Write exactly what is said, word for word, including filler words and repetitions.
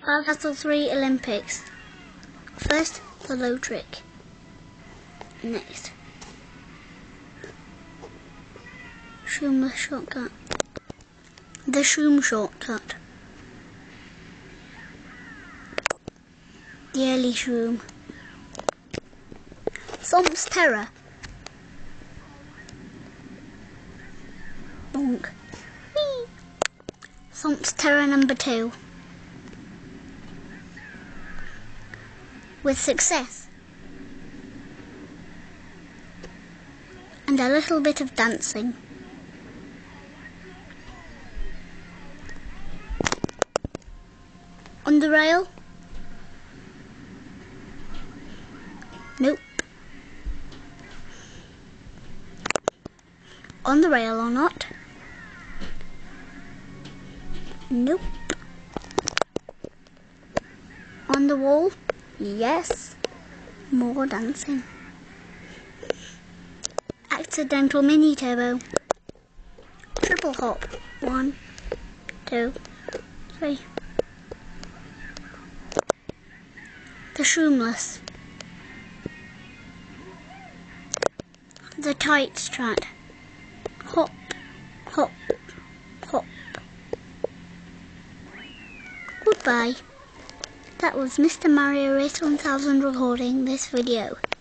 Battle three Olympics. First, the low trick. Next, Shroom shortcut. The Shroom shortcut. The early Shroom. Thump's Terror. Bonk. Whee! Thump's Terror number two. With success. And a little bit of dancing. On the rail? Nope. On the rail or not? Nope. On the wall? Yes. More dancing. Accidental mini turbo. Triple hop. One, two, three. The Shroomless. The tight strat. Hop, hop, hop. Goodbye. That was Mister Mario Race one thousand recording this video.